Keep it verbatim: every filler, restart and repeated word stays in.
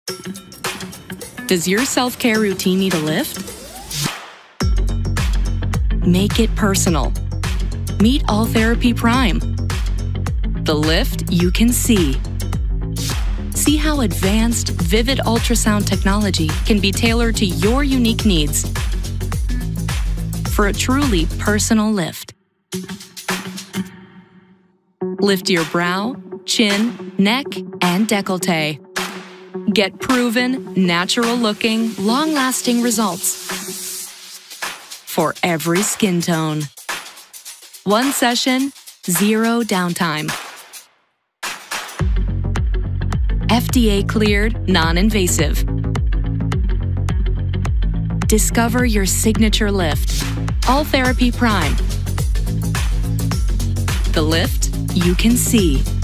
Does your self-care routine need a lift? Make it personal. Meet Ultherapy PRIME, the lift you can see. See how advanced, vivid ultrasound technology can be tailored to your unique needs for a truly personal lift. Lift your brow, chin, neck, and decollete. Get proven, natural-looking, long-lasting results for every skin tone. One session, zero downtime. F D A-cleared, non-invasive. Discover your signature lift. Ultherapy PRIME, the lift you can see.